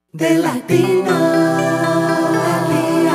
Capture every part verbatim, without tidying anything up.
De Latino al día.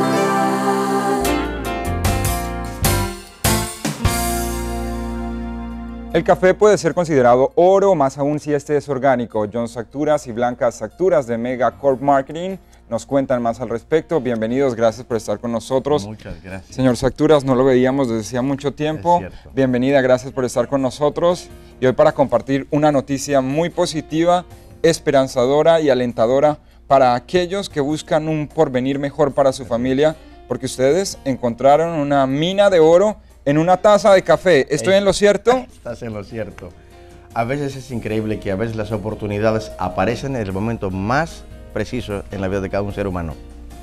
El café puede ser considerado oro, más aún si este es orgánico. John Sacturas y Blanca Sacturas de Mega Corp Marketing nos cuentan más al respecto. Bienvenidos, gracias por estar con nosotros. Muchas gracias. Señor Sacturas, no lo veíamos desde hacía mucho tiempo. Bienvenida, gracias por estar con nosotros. Y hoy para compartir una noticia muy positiva, esperanzadora y alentadora para aquellos que buscan un porvenir mejor para su familia, porque ustedes encontraron una mina de oro en una taza de café. ¿Estoy en lo cierto? Estás en lo cierto. A veces es increíble que a veces las oportunidades aparecen en el momento más preciso en la vida de cada un ser humano.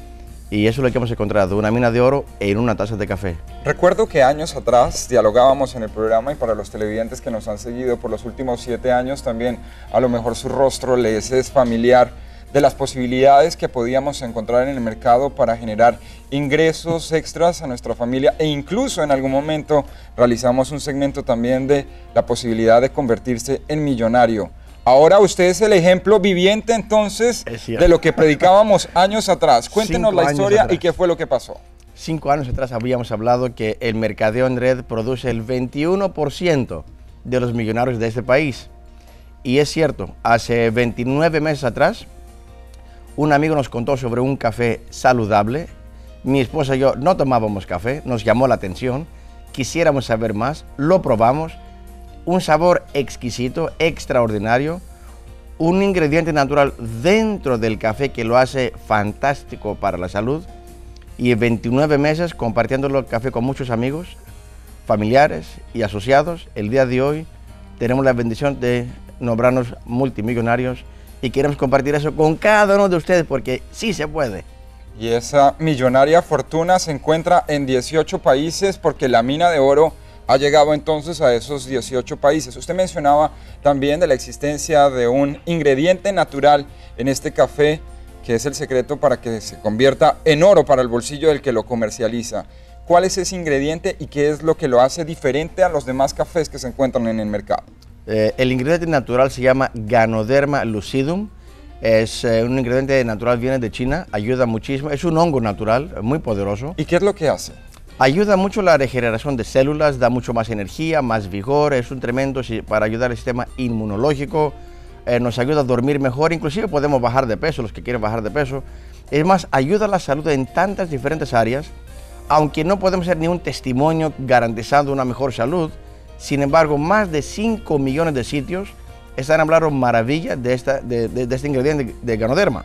Y eso es lo que hemos encontrado, una mina de oro en una taza de café. Recuerdo que años atrás dialogábamos en el programa, y para los televidentes que nos han seguido por los últimos siete años también, a lo mejor su rostro les es familiar, de las posibilidades que podíamos encontrar en el mercado para generar ingresos extras a nuestra familia, e incluso en algún momento realizamos un segmento también de la posibilidad de convertirse en millonario. Ahora usted es el ejemplo viviente entonces de lo que predicábamos años atrás. Cuéntenos la historia y qué fue lo que pasó. Cinco años atrás habíamos hablado que el mercadeo en red produce el veintiuno por ciento de los millonarios de este país. Y es cierto, hace veintinueve meses atrás, un amigo nos contó sobre un café saludable. Mi esposa y yo no tomábamos café, nos llamó la atención, quisiéramos saber más, lo probamos. Un sabor exquisito, extraordinario, un ingrediente natural dentro del café que lo hace fantástico para la salud. Y en veintinueve meses compartiendo el café con muchos amigos, familiares y asociados, el día de hoy tenemos la bendición de nombrarnos multimillonarios. Y queremos compartir eso con cada uno de ustedes porque sí se puede. Y esa millonaria fortuna se encuentra en dieciocho países, porque la mina de oro ha llegado entonces a esos dieciocho países. Usted mencionaba también de la existencia de un ingrediente natural en este café, que es el secreto para que se convierta en oro para el bolsillo del que lo comercializa. ¿Cuál es ese ingrediente y qué es lo que lo hace diferente a los demás cafés que se encuentran en el mercado? Eh, el ingrediente natural se llama Ganoderma lucidum. Es eh, un ingrediente natural, viene de China, ayuda muchísimo. Es un hongo natural, muy poderoso. ¿Y qué es lo que hace? Ayuda mucho la regeneración de células, da mucho más energía, más vigor. Es un tremendo para ayudar al sistema inmunológico. Eh, nos ayuda a dormir mejor, inclusive podemos bajar de peso, los que quieren bajar de peso. Es más, ayuda a la salud en tantas diferentes áreas, aunque no podemos ser ni un testimonio garantizando una mejor salud. Sin embargo, más de cinco millones de sitios están hablando maravillas de, esta, de, de, de este ingrediente de, de Ganoderma.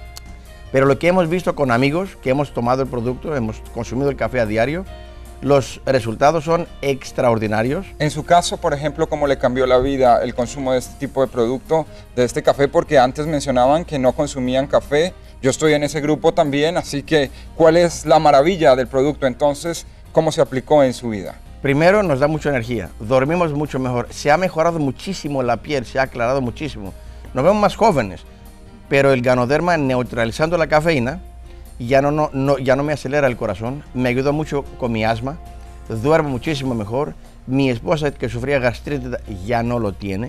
Pero lo que hemos visto con amigos que hemos tomado el producto, hemos consumido el café a diario, los resultados son extraordinarios. En su caso, por ejemplo, ¿cómo le cambió la vida el consumo de este tipo de producto, de este café? Porque antes mencionaban que no consumían café. Yo estoy en ese grupo también, así que ¿cuál es la maravilla del producto entonces? ¿Cómo se aplicó en su vida? Primero, nos da mucha energía, dormimos mucho mejor, se ha mejorado muchísimo la piel, se ha aclarado muchísimo, nos vemos más jóvenes, pero el Ganoderma, neutralizando la cafeína, ya no, no, no, ya no me acelera el corazón, me ayuda mucho con mi asma, duermo muchísimo mejor, mi esposa que sufría gastritis ya no lo tiene,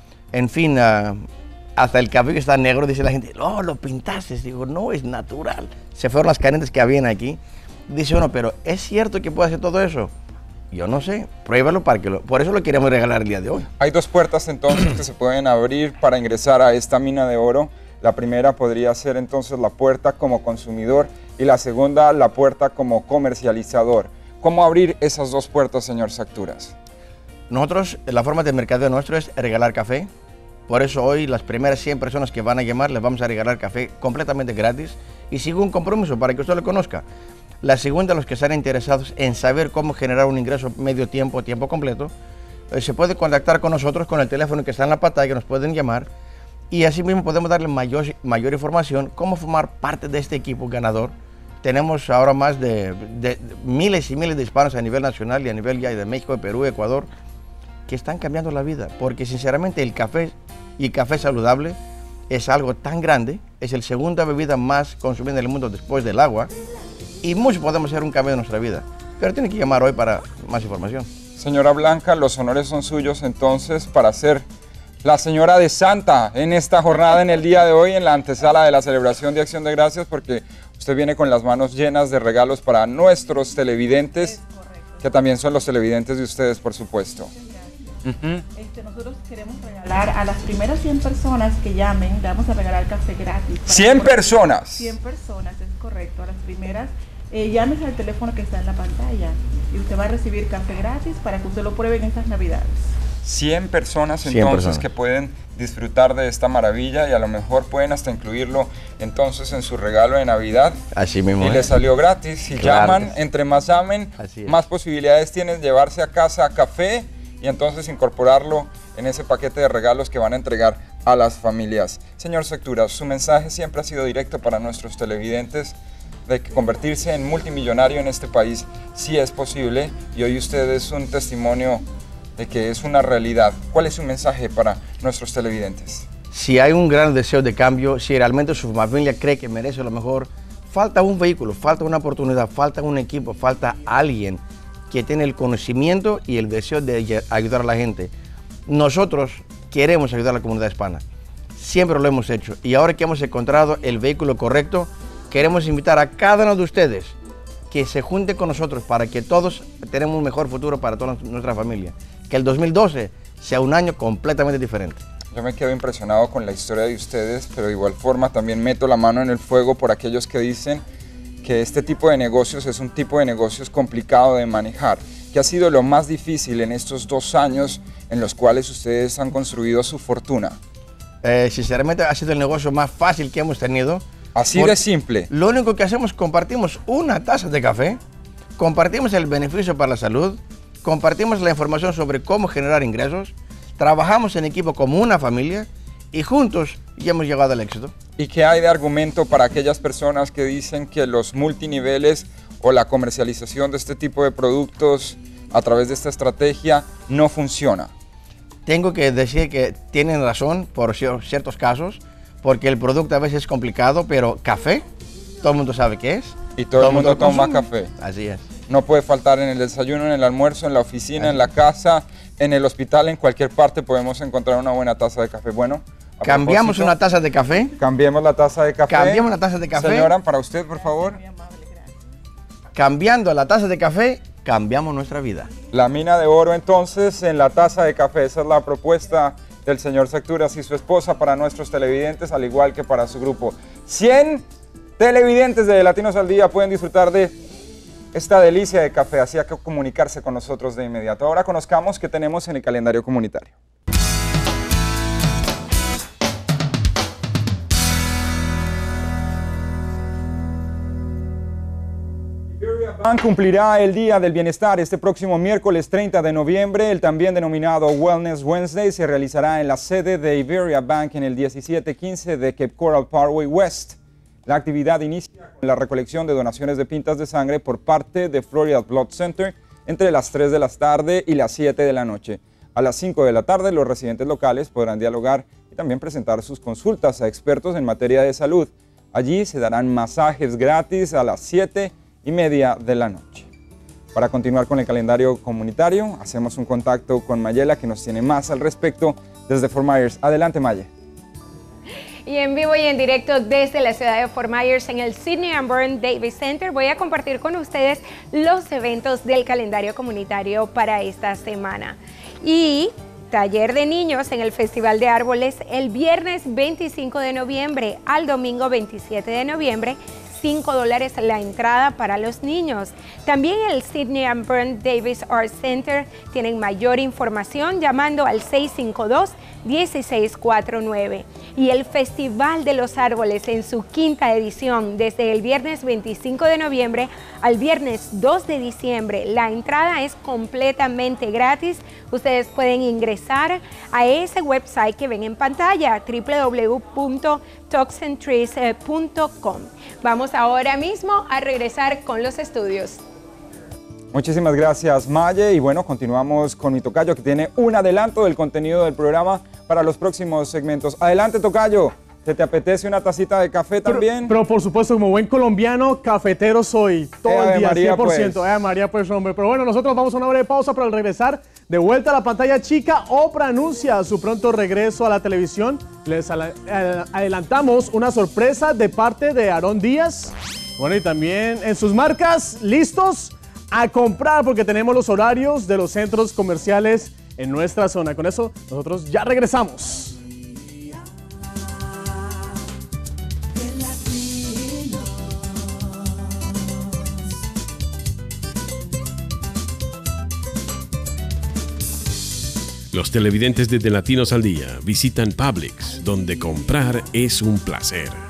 en fin, uh, hasta el cabello está negro, dice la gente, no, lo pintaste, digo, no, es natural, se fueron las canetas que habían aquí, dice uno, pero ¿es cierto que puede hacer todo eso? Yo no sé, pruébalo para que lo... Por eso lo queremos regalar el día de hoy. Hay dos puertas entonces que se pueden abrir para ingresar a esta mina de oro. La primera podría ser entonces la puerta como consumidor y la segunda la puerta como comercializador. ¿Cómo abrir esas dos puertas, señor Sacturas? Nosotros, la forma de mercadeo nuestro es regalar café. Por eso hoy las primeras cien personas que van a llamar les vamos a regalar café completamente gratis y sin un compromiso para que usted lo conozca. La segunda, los que están interesados en saber cómo generar un ingreso medio tiempo, tiempo completo, eh, se puede contactar con nosotros con el teléfono que está en la pantalla, nos pueden llamar y así mismo podemos darle mayor, mayor información, cómo formar parte de este equipo ganador. Tenemos ahora más de, de, de miles y miles de hispanos a nivel nacional y a nivel ya de México, de Perú, Ecuador, que están cambiando la vida, porque sinceramente el café y café saludable es algo tan grande, es la segunda bebida más consumida en el mundo después del agua, y mucho podemos hacer un cambio en nuestra vida, pero tiene que llamar hoy para más información. Señora Blanca, los honores son suyos entonces para hacer la señora de Santa en esta jornada, en el día de hoy, en la antesala de la celebración de Acción de Gracias, porque usted viene con las manos llenas de regalos para nuestros televidentes, que también son los televidentes de ustedes, por supuesto. Uh-huh. este, nosotros queremos regalar a las primeras cien personas que llamen, le vamos a regalar café gratis. ¿cien personas? cien personas, es correcto. A las primeras, eh, llámese al teléfono que está en la pantalla y usted va a recibir café gratis para que usted lo pruebe en estas Navidades. cien personas cien entonces personas. que pueden disfrutar de esta maravilla y a lo mejor pueden hasta incluirlo entonces en su regalo de Navidad. Así mismo. Y ¿eh? les salió gratis. Si Claro. llaman, entre más llamen, más posibilidades tienen de llevarse a casa café y entonces incorporarlo en ese paquete de regalos que van a entregar a las familias. Señor Sectura, su mensaje siempre ha sido directo para nuestros televidentes de que convertirse en multimillonario en este país sí es posible y hoy usted es un testimonio de que es una realidad. ¿Cuál es su mensaje para nuestros televidentes? Si hay un gran deseo de cambio, si realmente su familia cree que merece lo mejor, falta un vehículo, falta una oportunidad, falta un equipo, falta alguien que tiene el conocimiento y el deseo de ayudar a la gente. Nosotros queremos ayudar a la comunidad hispana, siempre lo hemos hecho y ahora que hemos encontrado el vehículo correcto, queremos invitar a cada uno de ustedes que se junten con nosotros para que todos tenemos un mejor futuro para toda nuestra familia. Que el dos mil doce sea un año completamente diferente. Yo me quedo impresionado con la historia de ustedes, pero de igual forma también meto la mano en el fuego por aquellos que dicen que este tipo de negocios es un tipo de negocios complicado de manejar. ¿Qué ha sido lo más difícil en estos dos años en los cuales ustedes han construido su fortuna? Eh, sinceramente ha sido el negocio más fácil que hemos tenido. Así de simple. Lo único que hacemos, compartimos una taza de café, compartimos el beneficio para la salud, compartimos la información sobre cómo generar ingresos, trabajamos en equipo como una familia y juntos ya hemos llegado al éxito. ¿Y qué hay de argumento para aquellas personas que dicen que los multiniveles o la comercialización de este tipo de productos a través de esta estrategia no funciona? Tengo que decir que tienen razón por ciertos casos, porque el producto a veces es complicado, pero café, todo el mundo sabe qué es. Y todo, todo el mundo, mundo toma café. Así es. No puede faltar en el desayuno, en el almuerzo, en la oficina, Así en la casa, en el hospital, en cualquier parte podemos encontrar una buena taza de café. Bueno, cambiamos una taza de café. Cambiemos la taza de café. Cambiamos la taza de café. Señora, para usted, por favor. Cambiando la taza de café, cambiamos nuestra vida. La mina de oro entonces en la taza de café. Esa es la propuesta del señor Secturas y su esposa para nuestros televidentes, al igual que para su grupo. cien televidentes de Latinos al Día pueden disfrutar de esta delicia de café, así que comunicarse con nosotros de inmediato. Ahora conozcamos qué tenemos en el calendario comunitario. Bank cumplirá el Día del Bienestar este próximo miércoles treinta de noviembre. El también denominado Wellness Wednesday se realizará en la sede de Iberia Bank en el diecisiete quince de Cape Coral Parkway West. La actividad inicia con la recolección de donaciones de pintas de sangre por parte de Florida Blood Center entre las tres de la tarde y las siete de la noche. A las cinco de la tarde los residentes locales podrán dialogar y también presentar sus consultas a expertos en materia de salud. Allí se darán masajes gratis a las siete y media de la noche. Para continuar con el calendario comunitario, hacemos un contacto con Mayela que nos tiene más al respecto desde Fort Myers. Adelante, Maye. Y en vivo y en directo desde la ciudad de Fort Myers en el Sidney and Burn Davis Center voy a compartir con ustedes los eventos del calendario comunitario para esta semana. Y taller de niños en el Festival de Árboles el viernes veinticinco de noviembre al domingo veintisiete de noviembre. cinco dólares la entrada para los niños. También el Sidney and Burn Davis Art Center tienen mayor información llamando al seis cinco dos, uno seis cuatro nueve. Y el Festival de los Árboles en su quinta edición desde el viernes veinticinco de noviembre al viernes dos de diciembre. La entrada es completamente gratis. Ustedes pueden ingresar a ese website que ven en pantalla, w w w punto talks and trees punto com. Vamos ahora mismo a regresar con los estudios. Muchísimas gracias, Maye. Y bueno, continuamos con mi tocayo que tiene un adelanto del contenido del programa para los próximos segmentos. Adelante, tocayo. ¿Se te apetece una tacita de café también? Pero, pero por supuesto, como buen colombiano, cafetero soy todo Ave el día, María, cien por ciento. pues. Eh, María, pues, hombre. Pero bueno, nosotros vamos a una breve pausa, pero al regresar De vuelta a la pantalla chica, Oprah anuncia su pronto regreso a la televisión. Les adelantamos una sorpresa de parte de Aarón Díaz. Bueno, y también en sus marcas, listos a comprar porque tenemos los horarios de los centros comerciales en nuestra zona. Con eso, nosotros ya regresamos. Los televidentes de, de Latinos al Día visitan Publix, donde comprar es un placer.